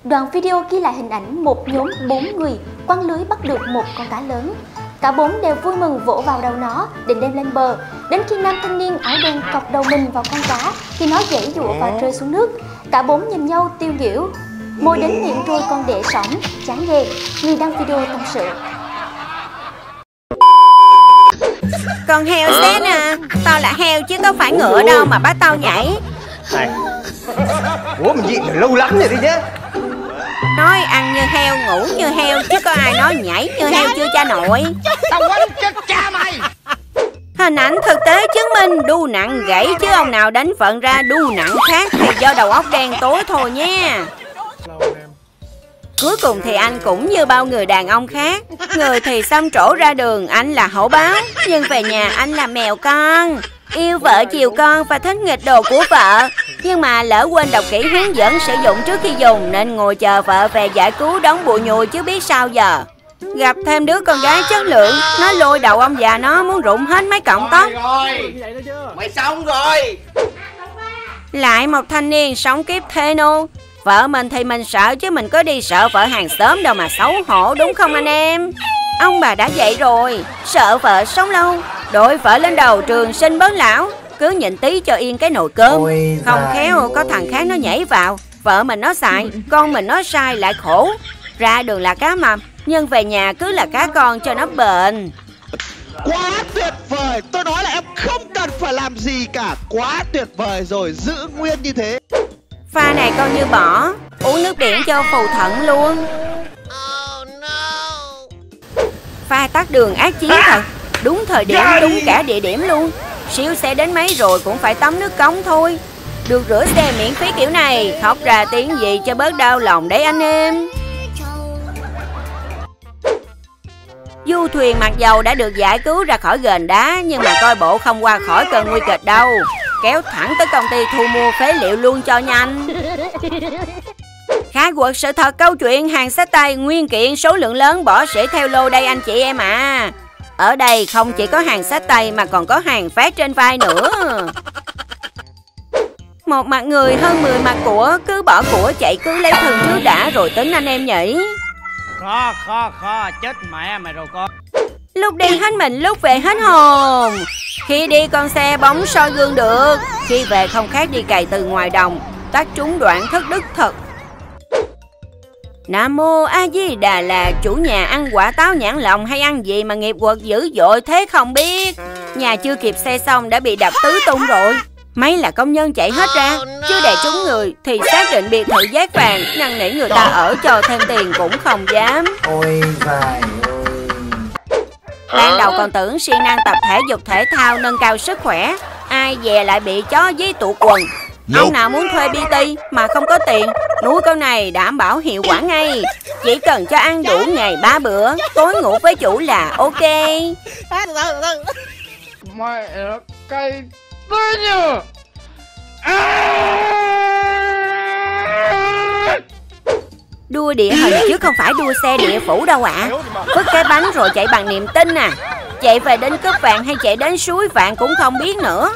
Đoạn video ghi lại hình ảnh một nhóm 4 người quăng lưới bắt được một con cá lớn. Cả 4 đều vui mừng vỗ vào đầu nó định đem lên bờ. Đến khi nam thanh niên áo đen cọc đầu mình vào con cá thì nó giãy giụa và rơi xuống nước. Cả 4 nhìn nhau tiêu nghỉu. Môi đến miệng rồi còn để sõng, chán ghê. Người đăng video tâm sự. Con heo xén à, tao là heo chứ có phải ngựa đâu mà bắt tao nhảy. Này, ủa mình gì lâu lắm rồi đi chứ. Nói ăn như heo, ngủ như heo, chứ có ai nói nhảy như heo chưa cha nội. Tao quánh chết cha mày. Hình ảnh thực tế chứng minh đu nặng gãy, chứ ông nào đánh phận ra đu nặng khác thì do đầu óc đen tối thôi nha. Cuối cùng thì anh cũng như bao người đàn ông khác. Người thì xăm trổ ra đường, anh là hổ báo. Nhưng về nhà anh là mèo con. Yêu vợ chiều con và thích nghịch đồ của vợ. Nhưng mà lỡ quên đọc kỹ hướng dẫn sử dụng trước khi dùng, nên ngồi chờ vợ về giải cứu đóng bụi nhùi chứ biết sao giờ. Gặp thêm đứa con gái chất lượng, nó lôi đầu ông già nó muốn rụng hết mấy cọng tóc. Mày xong rồi. Lại một thanh niên sống kiếp thê nô. Vợ mình thì mình sợ, chứ mình có đi sợ vợ hàng xóm đâu mà xấu hổ, đúng không anh em? Ông bà đã vậy rồi, sợ vợ sống lâu, đội vợ lên đầu trường sinh bớt lão. Cứ nhịn tí cho yên cái nồi cơm. Không khéo có thằng khác nó nhảy vào, vợ mình nó xài, con mình nó sai lại khổ. Ra đường là cá mập, nhưng về nhà cứ là cá con cho nó bền. Quá tuyệt vời, tôi nói là em không cần phải làm gì cả. Quá tuyệt vời rồi, giữ nguyên như thế. Pha này coi như bỏ, uống nước biển cho phù thận luôn. Pha tắt đường ác chiến thật, đúng thời điểm, đúng cả địa điểm luôn. Siêu xe đến mấy rồi cũng phải tắm nước cống thôi. Được rửa xe miễn phí kiểu này, khóc ra tiếng gì cho bớt đau lòng đấy anh em. Du thuyền mặc dầu đã được giải cứu ra khỏi ghềnh đá, nhưng mà coi bộ không qua khỏi cơn nguy kịch đâu. Kéo thẳng tới công ty thu mua phế liệu luôn cho nhanh. Khai quật sự thật câu chuyện hàng xách tay nguyên kiện số lượng lớn bỏ sỉ theo lô đây anh chị em à. Ở đây không chỉ có hàng xách tay mà còn có hàng phát trên vai nữa. Một mặt người hơn 10 mặt của, cứ bỏ của chạy cứ lấy thường trước đã rồi tính anh em nhỉ. Kho, chết mẹ mày rồi con. Lúc đi hết mình, lúc về hết hồn. Khi đi con xe bóng soi gương được, khi về không khác đi cày từ ngoài đồng. Tắt trúng đoạn thất đức thật. Nam Mô A Di Đà là chủ nhà ăn quả táo nhãn lòng hay ăn gì mà nghiệp quật dữ dội thế không biết. Nhà chưa kịp xây xong đã bị đập tứ tung rồi. Mấy là công nhân chạy hết ra, chứ để trúng người thì xác định biệt thự giác vàng, năn nỉ người ta ở cho thêm tiền cũng không dám. Ôi vài ơi. Ban đầu còn tưởng siêng năng tập thể dục thể thao nâng cao sức khỏe, ai dè lại bị chó dí tụ quần. Ông nào muốn thuê PT mà không có tiền, nuôi con này đảm bảo hiệu quả ngay. Chỉ cần cho ăn đủ ngày 3 bữa, tối ngủ với chủ là ok. Mày cay tới nhờ. Đua địa hình chứ không phải đua xe địa phủ đâu ạ. Vứt cái bánh rồi chạy bằng niềm tin à. Chạy về đến cướp vàng hay chạy đến suối vàng cũng không biết nữa.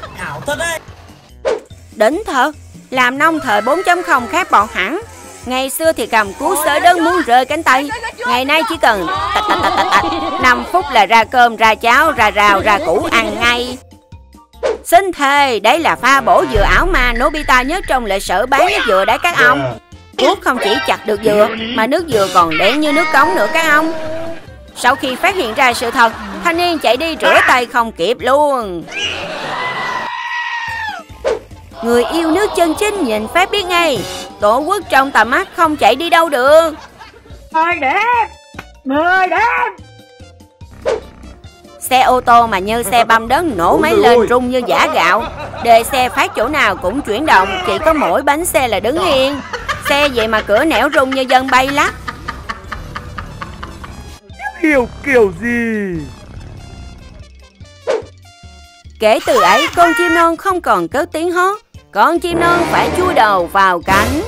Đỉnh thật. Làm nông thời 4.0 khác bọn hẳn. Ngày xưa thì cầm cú xới đất muốn rơi cánh tay. Ngày nay chỉ cần tạch tạch tạch tạch 5 phút là ra cơm, ra cháo, ra rau, ra củ ăn ngay. Xin thề, đây là pha bổ dừa ảo ma Nobita nhất trong lịch sử bán nước dừa đấy các ông. Cuốc không chỉ chặt được dừa mà nước dừa còn đen như nước cống nữa các ông. Sau khi phát hiện ra sự thật, thanh niên chạy đi rửa tay không kịp luôn. Người yêu nước chân chính nhìn phát biết ngay, tổ quốc trong tầm mắt không chạy đi đâu được. Người đẹp. Xe ô tô mà như xe băm đất nổ máy lên rung như giã gạo. Đề xe phát chỗ nào cũng chuyển động, chỉ có mỗi bánh xe là đứng yên. Xe vậy mà cửa nẻo rung như dân bay lắc. Hiểu kiểu gì? Kể từ ấy con chim non không còn cất tiếng hót. Con chim non phải chui đầu vào cánh.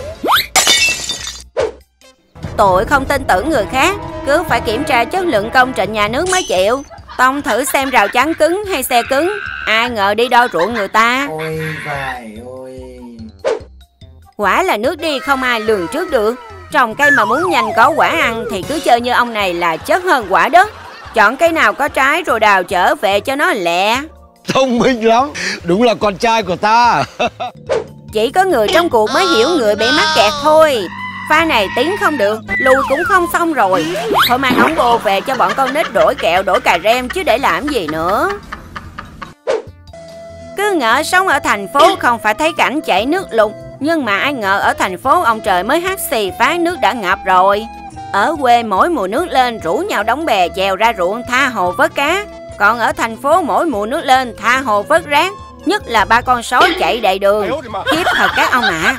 Tội không tin tưởng người khác, cứ phải kiểm tra chất lượng công trình nhà nước mới chịu. Tông thử xem rào chắn cứng hay xe cứng. Ai ngờ đi đo ruộng người ta. Ôi vài ơi. Quả là nước đi không ai lường trước được. Trồng cây mà muốn nhanh có quả ăn thì cứ chơi như ông này là chất hơn quả đất. Chọn cây nào có trái rồi đào trở về cho nó lẹ. Thông minh lắm, đúng là con trai của ta. Chỉ có người trong cuộc mới hiểu người bị mắc kẹt thôi. Pha này tiến không được, lùi cũng không xong rồi. Thôi mang ống bô về cho bọn con nít đổi kẹo đổi cà rem chứ để làm gì nữa. Cứ ngỡ sống ở thành phố không phải thấy cảnh chảy nước lụt, nhưng mà ai ngờ ở thành phố ông trời mới hắt xì phá nước đã ngập rồi. Ở quê mỗi mùa nước lên rủ nhau đóng bè chèo ra ruộng tha hồ vớt cá. Còn ở thành phố mỗi mùa nước lên tha hồ vớt rác. Nhất là ba con sói chạy đầy đường. Khiếp thật các ông ạ.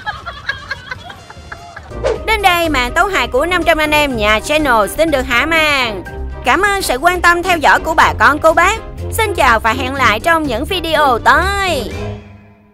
Đến đây màn tấu hài của 500 anh em nhà channel xin được hạ màn. Cảm ơn sự quan tâm theo dõi của bà con cô bác. Xin chào và hẹn lại trong những video tới.